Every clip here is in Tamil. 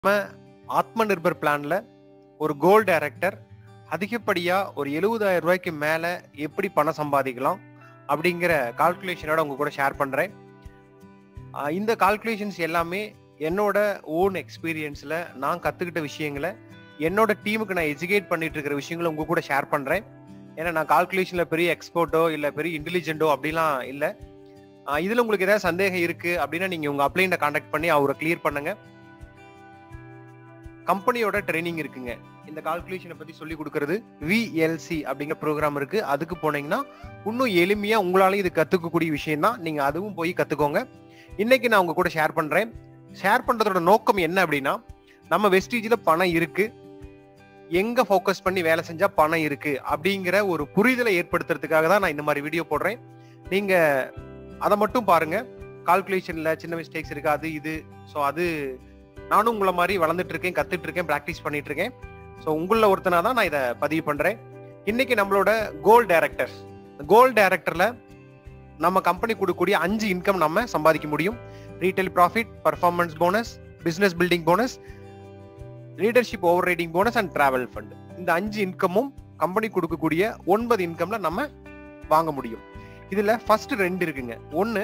நம்ம ஆத்ம நிர்பர் பிளான்ல ஒரு கோல் டைரக்டர் அதிகப்படியா ஒரு 70,000 ரூபாய்க்கு மேல எப்படி பணம் சம்பாதிக்கலாம் அப்படிங்கிற கால்குலேஷனோட உங்க கூட ஷேர் பண்றேன். இந்த கால்குலேஷன்ஸ் எல்லாமே என்னோட ஓன் எக்ஸ்பீரியன்ஸ்ல நான் கத்துக்கிட்ட விஷயங்களை என்னோட டீமுக்கு நான் எஜுகேட் பண்ணிட்டு இருக்கிற விஷயங்களை உங்க கூட ஷேர் பண்றேன். ஏன்னா நான் கால்குலேஷன்ல பெரிய எக்ஸ்பர்ட்டோ இல்ல பெரிய இன்டெலிஜென்ட்டோ அப்படிலாம் இல்லை. இதுல உங்களுக்கு ஏதாவது சந்தேகம் இருக்கு அப்படின்னா நீங்க உங்க அப்ளைனை கான்டாக்ட் பண்ணி அவரை கிளியர் பண்ணுங்க. கம்பெனியோட ட்ரைனிங் இருக்குங்க. இந்த கால்குலேஷனை பத்தி சொல்லி கொடுக்கறது VLC அப்படிங்கிற ப்ரோக்ராம் இருக்கு. அதுக்கு போனீங்கன்னா இன்னும் எளிமையா உங்களாலையும் இது கத்துக்கக்கூடிய விஷயம் தான். நீங்க அதுவும் போய் கத்துக்கோங்க. இன்னைக்கு நான் உங்க கூட ஷேர் பண்றேன். ஷேர் பண்றதோட நோக்கம் என்ன அப்படின்னா, நம்ம வெஸ்டீஜ்ல பணம் இருக்கு, எங்க ஃபோக்கஸ் பண்ணி வேலை செஞ்சா பணம் இருக்கு அப்படிங்கிற ஒரு புரிதலை ஏற்படுத்துறதுக்காக தான் நான் இந்த மாதிரி வீடியோ போடுறேன். நீங்க அதை மட்டும் பாருங்க. கால்குலேஷன்ல சின்ன மிஸ்டேக்ஸ் இருக்கு, அது இது. ஸோ அது நானும் உங்களை மாதிரி வளர்ந்துட்டு இருக்கேன், கத்துட்டு இருக்கேன், பிராக்டிஸ் பண்ணிட்டு இருக்கேன். ஸோ உங்கள ஒருத்தனா தான் நான் இதை பதிவு பண்றேன். இன்னைக்கு நம்மளோட கோல் டைரக்டர்ல நம்ம கம்பெனி கொடுக்கக்கூடிய 5 இன்கம் நம்ம சம்பாதிக்க முடியும். Retail profit, performance bonus, business building bonus, leadership overriding bonus and travel fund. இந்த 5 இன்கமும் கம்பெனி கொடுக்கக்கூடிய 9 இன்கம்ல நம்ம வாங்க முடியும். இதுல ஃபர்ஸ்ட் 2 இருக்குங்க. ஒன்னு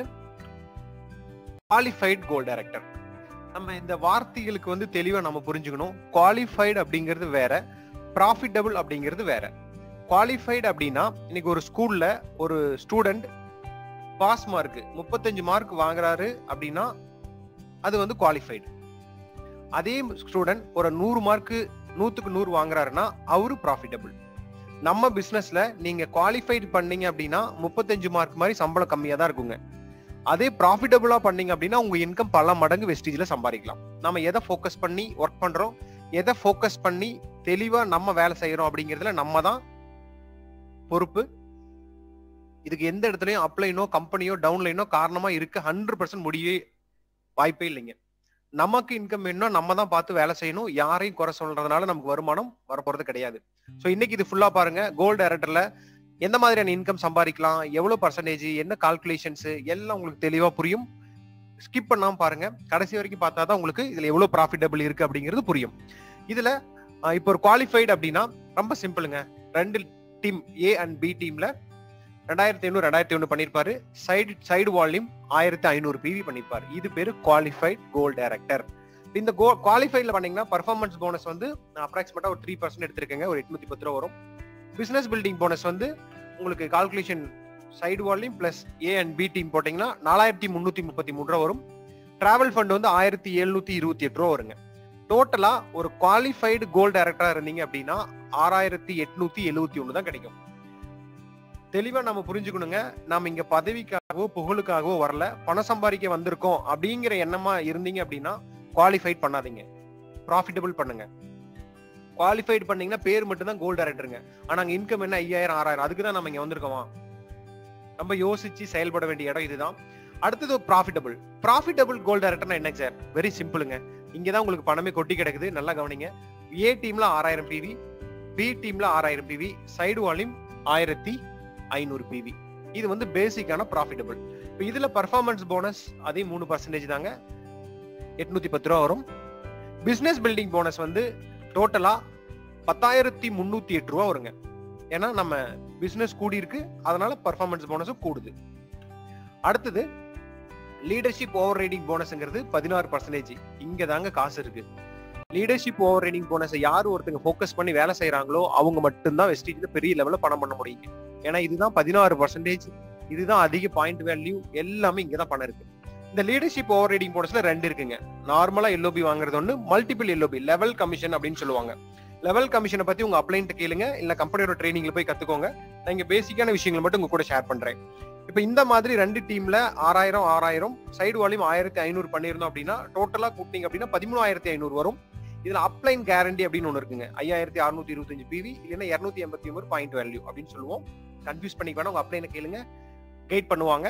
குவாலிஃபைட் கோல் டைரக்டர். நம்ம இந்த வார்த்தைகளுக்கு தெளிவா நம்ம புரிஞ்சுக்கணும். குவாலிஃபைடு அப்படிங்கிறது வேற, ப்ராஃபிட்டபிள் அப்படிங்கிறது வேற. குவாலிஃபைடு அப்படின்னா, இன்னைக்கு ஒரு ஸ்கூல்ல ஒரு ஸ்டூடெண்ட் பாஸ் மார்க் 35 மார்க் வாங்குறாரு அப்படின்னா அது குவாலிஃபைடு. அதே ஸ்டூடெண்ட் ஒரு 100 மார்க் 100க்கு 100 வாங்குறாருன்னா அவரு ப்ராஃபிட்டபிள். நம்ம பிசினஸ்ல நீங்க குவாலிஃபைடு பண்ணீங்க அப்படின்னா 35 மார்க் மாதிரி சம்பளம் கம்மியா தான் இருக்குங்க. அதே ப்ராஃபிட்டபிளா பண்ணீங்க அப்படின்னா உங்க இன்கம் பல மடங்கு வெஸ்டீஜ்ல சம்பாதிக்கலாம். நம்ம எதை ஃபோக்கஸ் பண்ணி ஒர்க் பண்றோம், எதை ஃபோக்கஸ் பண்ணி தெளிவா நம்ம வேலை செய்யறோம் அப்படிங்கிறதுல நம்ம தான் பொறுப்பு. இதுக்கு எந்த இடத்துலயும் அப்ளைனோ கம்பெனியோ டவுன்லைனோ காரணமா இருக்க 100% முடியவே வாய்ப்பே இல்லைங்க. நமக்கு இன்கம் வேணும்னா நம்ம தான் பார்த்து வேலை செய்யணும். யாரையும் குறை சொல்றதுனால நமக்கு வருமானம் வரப்போறது கிடையாது. ஸோ இன்னைக்கு இது ஃபுல்லா பாருங்க. கோல் டைரக்டர்ல எந்த மாதிரியான இன்கம் சம்பாதிக்கலாம், எவ்வளவு பர்சன்டேஜ், என்ன கால்குலேஷன்ஸ் எல்லாம் உங்களுக்கு தெளிவா புரியும். ஸ்கிப் பண்ணாம பாருங்க. கடைசி வரைக்கும் பார்த்தா தான் உங்களுக்கு இதுல எவ்வளவு ப்ராஃபிட்டபிள் இருக்கு அப்படிங்கிறது புரியும். இதுல இப்போ ஒரு குவாலிஃபைடு அப்படின்னா ரொம்ப சிம்பிளுங்க. 2 டீம் A அண்ட் B டீம்ல 2500 பண்ணிருப்பாரு. சைடு வால்யூம் 1500 PV பண்ணிருப்பாரு. இது பேரு குவாலிஃபைட் கோல் டைரக்டர். இந்த குவாலிஃபைட்ல பண்ணீங்கன்னா பர்ஃபார்மன்ஸ் போனஸ் அப்ராக்சிமேட்டா ஒரு 3% எடுத்திருக்கேங்க. ஒரு 810 ரூபா வரும். பிசினஸ் பில்டிங் போனஸ் உங்களுக்கு calculation side volume plus A and B team போட்டீங்கன்னா 4333 ரூபா வரும். டிராவல் ஃபண்ட் 1728 ரூபா வருங்க. டோட்டலா ஒரு குவாலிஃபைடு கோல் டைரக்டரா இருந்தீங்க அப்படின்னா 6871 தான் கிடைக்கும். தெளிவா நம்ம புரிஞ்சுக்கணுங்க. நாம இங்க பதவிக்காகவோ புகழுக்காகவோ வரல, பணம் சம்பாதிக்க வந்திருக்கோம் அப்படிங்கிற எண்ணமா இருந்தீங்க அப்படின்னா குவாலிஃபைட் பண்ணாதீங்க, ப்ராஃபிட்டபிள் பண்ணுங்க. குவாலிஃபைட் பண்ணீங்கன்னா பேர் மட்டும் தான் கோல் டைரக்டருங்க. ஆனா அங்க இன்கம் என்ன 5000 6000, அதுக்கு தான் நம்ம இங்க வந்திருக்கோமா? நம்ம யோசிச்சு செயல்பட வேண்டிய இடம் இதுதான். அடுத்தது ப்ராஃபிட்டபிள் கோல் டைரக்டர்னா என்ன சார்? வெரி சிம்பிளுங்க. இங்கதான் உங்களுக்கு பணமே கொட்டி கிடக்குது. நல்லா கவனிங்க. A டீம்ல 6000 PV, B டீம்ல 6000 PV, சைடு வால்யூம் 1500 PV. இது பேசிக்கான ப்ராஃபிட்டபிள். இப்போ இதுல பர்ஃபார்மன்ஸ் போனஸ் அதே 3% தாங்க, 810 ரூபா வரும். பிசினஸ் பில்டிங் போனஸ் டோட்டலா 10308 ரூபா வருங்க. ஏன்னா நம்ம பிசினஸ் கூடி இருக்கு, அதனால பர்ஃபார்மன்ஸ் போனஸும் கூடுது. அடுத்தது லீடர்ஷிப் ஓவர் ரைடிங் போனஸ்ங்கிறது 16%. இங்க தாங்க காசு இருக்கு. லீடர்ஷிப் ஓவர் ரைடிங் போனஸ் யாரு ஒருத்தங்க ஃபோக்கஸ் பண்ணி வேலை செய்யறாங்களோ அவங்க மட்டும்தான் வெஸ்டீஜ்ல பெரிய லெவல்ல பணம் பண்ண முடியும். ஏன்னா இதுதான் 16%. இதுதான் அதிக பாயிண்ட் வேல்யூ. எல்லாமே இங்கதான் பணம் இருக்கு. இந்த லீடர்ஷிப் ஓவர் ரைடிங் போனஸ்ல 2 இருக்குங்க. நார்மலா LOB வாங்குறது ஒண்ணு, மல்டிபிள் LOB லெவல் கமிஷன் அப்படின்னு சொல்லுவாங்க. லெவல் கமிஷனை பத்தி உங்க அப்ளைன்ட் கேளுங்க, இல்ல கம்பெனியோட ட்ரைனிங்ல போய் கத்துக்கோங்க. நான் இங்க பேசிக்கான விஷயங்கள் மட்டும் உங்க கூட ஷேர் பண்றேன். இப்ப இந்த மாதிரி 2 டீம்ல 6000 சைடு வால்யூம் 1500 பண்ணிருந்தோம் அப்படின்னா டோட்டலா கூட்டிங்க அப்படின்னா 13500 வரும். இதுல அப்ளைன் கேரண்டி அப்படின்னு ஒண்ணு இருக்குங்க. 5625 PV இல்லைன்னா 289 பாயிண்ட் வேல்யூ அப்படின்னு சொல்லுவோம். கன்ஃபியூஸ் பண்ணிக்க வேணா, உங்க அப்ளைனை கேளுங்க, கைட் பண்ணுவாங்க.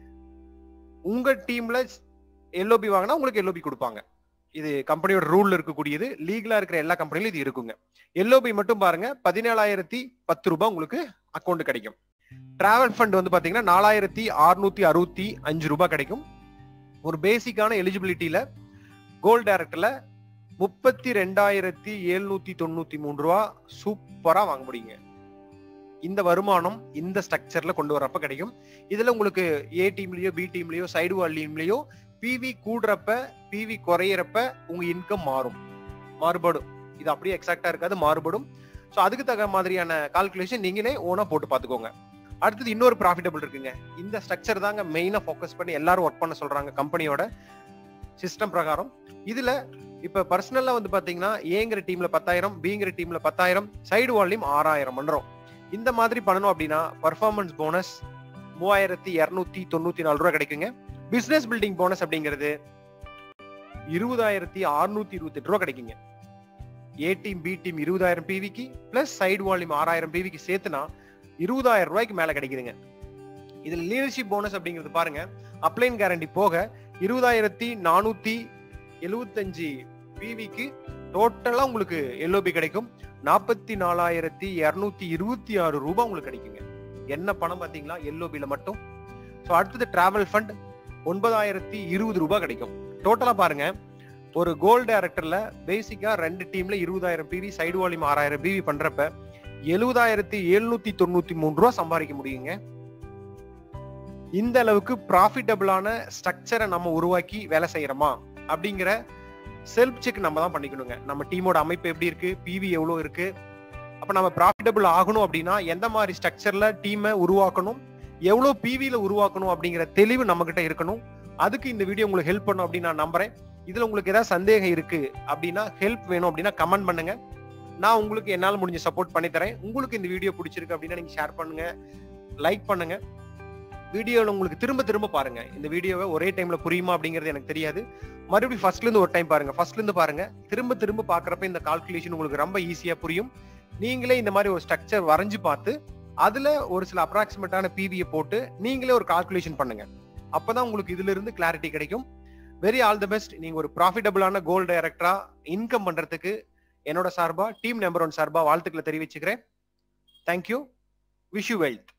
உங்க டீம்ல LOB வாங்கினா உங்களுக்கு LOB கொடுப்பாங்க. இது கம்பெனியோட ரூல்ல இருக்கக்கூடியது. லீகலா இருக்கிற எல்லா கம்பெனிலும் இது இருக்குங்க. LOB மட்டும் பாருங்க, 17010 ரூபாய் உங்களுக்கு அக்கௌண்ட் கிடைக்கும். டிராவல் ஃபண்ட் பாத்தீங்கன்னா 4665 ரூபாய் கிடைக்கும். ஒரு பேசிக்கான எலிஜிபிலிட்டியில கோல் டைரக்டர்ல 32,793 ரூபா சூப்பரா வாங்க முடியுங்க. இந்த வருமானம் இந்த ஸ்ட்ரக்சர்ல கொண்டு வரப்ப கிடைக்கும். இதுல உங்களுக்கு ஏ டீம்லயோ பி டீம்லயோ சைடு வால் டீம்லயோ பிவி கூடுறப்ப பிவி குறையிறப்ப உங்க இன்கம் மாறுபடும். இது அப்படியே எக்ஸாக்டா இருக்காது, மாறுபடும். ஸோ அதுக்கு தகுந்த மாதிரியான கால்குலேஷன் நீங்களே ஓனா போட்டு பார்த்துக்கோங்க. அடுத்தது இன்னொரு ப்ராஃபிட்டபிள் இருக்குங்க. இந்த ஸ்ட்ரக்சர் தாங்க மெயினா ஃபோக்கஸ் பண்ணி எல்லாரும் ஒர்க் பண்ண சொல்றாங்க கம்பெனியோட சிஸ்டம் பிரகாரம். இதுல இப்ப பர்சனலா வந்து பாத்தீங்கன்னா ஏங்கிற டீம்ல 10,000, பிங்கிற டீம்ல 10,000, சைடு வால்யூம் 6,000 பண்றோம். இந்த மாதிரி பண்ணணும் அப்படின்னா பர்ஃபார்மன்ஸ் போனஸ் 3,294 ரூபாய் கிடைக்குங்க. பிசினஸ் பில்டிங் போனஸ் அப்படிங்கிறது 20,628 ரூபாய் கிடைக்குங்க. ஏ டீம் பி டீம் 20,000 பிவிக்கு பிளஸ் சைடு வால்யூம் 6,000 பிவிக்கு சேர்த்துனா 20,000 ரூபாய்க்கு மேல கிடைக்குதுங்க. இதுல லீடர்ஷிப் போனஸ் அப்படிங்கிறது பாருங்க, அப்ளைன் கேரண்டி போக 20,475 பிவிக்கு டோட்டலா உங்களுக்கு எல்ஓபி கிடைக்கும். 44,226 ரூபாய் உங்களுக்கு கிடைக்குங்க. என்ன பணம் பாத்தீங்களா எல்ஓபில மட்டும். ஸோ அடுத்தது டிராவல் ஃபண்ட் 9,020 ரூபாய் கிடைக்கும். டோட்டலா பாருங்க, ஒரு கோல் டைரக்டர்ல பேசிக்கா 2 டீம்ல 20,000 பிவி சைடு வால்யூம் 6,000 பிவி பண்றப்ப 70,793 ரூபாய் சம்பாதிக்க முடியுங்க. இந்த அளவுக்கு ப்ராஃபிட்டபிளான ஸ்ட்ரக்சரை நம்ம உருவாக்கி வேலை செய்யறோமா அப்படிங்கிற செல்ஃப் செக் நம்ம தான் பண்ணிக்கணுங்க. நம்ம டீமோட அமைப்பு எப்படி இருக்கு, பிவி எவ்வளவு இருக்கு, அப்ப நம்ம ப்ராஃபிட்டபிள் ஆகணும் அப்படின்னா எந்த மாதிரி ஸ்ட்ரக்சர்ல டீமை உருவாக்கணும், எவ்வளவு பிவில உருவாக்கணும் அப்படிங்கிற தெளிவு நம்ம கிட்ட இருக்கணும். அதுக்கு இந்த வீடியோ உங்களுக்கு ஹெல்ப் பண்ணும் அப்படின்னு நான் நம்புறேன். இதுல உங்களுக்கு ஏதாவது சந்தேகம் இருக்கு அப்படின்னா, ஹெல்ப் வேணும் அப்படின்னா கமெண்ட் பண்ணுங்க. நான் உங்களுக்கு என்னால முடிஞ்ச சப்போர்ட் பண்ணி தரேன். உங்களுக்கு இந்த வீடியோ பிடிச்சிருக்கு அப்படின்னா நீங்க ஷேர் பண்ணுங்க, லைக் பண்ணுங்க. வீடியோல உங்களுக்கு திரும்ப திரும்ப பாருங்க. இந்த வீடியோவை ஒரே டைம்ல புரியுமா அப்படிங்கிறது எனக்கு தெரியாது. மறுபடியும் ஃபர்ஸ்ட்ல இருந்து ஒரு டைம் பாருங்க. ஃபர்ஸ்ட்ல இருந்து பாருங்க. திரும்ப திரும்ப பாக்குறப்ப இந்த கால்குலேஷன் உங்களுக்கு ரொம்ப ஈஸியா புரியும். நீங்களே இந்த மாதிரி ஒரு ஸ்ட்ரக்சர் வரைஞ்சு பார்த்து அதுல ஒரு சில அப்ராக்சிமேட்டான பிவியை போட்டு நீங்களே ஒரு கால்குலேஷன் பண்ணுங்க. அப்பதான் உங்களுக்கு இதுல இருந்து கிளாரிட்டி கிடைக்கும். Very all the best. நீங்க ஒரு ப்ராஃபிட்டபிளான கோல் டைரக்டரா இன்கம் பண்றதுக்கு என்னோட சார்பா, டீம் நம்பர் 1 சார்பா வாழ்த்துக்களை தெரிவிச்சுக்கிறேன். தேங்க்யூ. Wish you wealth.